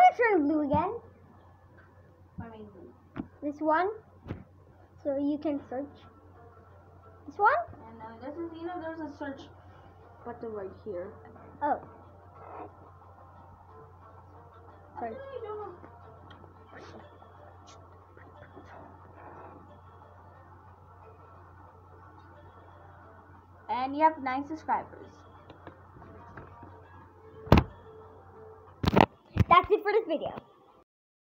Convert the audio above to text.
gonna turn blue again. I mean, This one. So you can search. This one? and this is, there's a search button right here. Oh. Sorry. Actually, I don't know. And you have 9 subscribers. That's it for this video.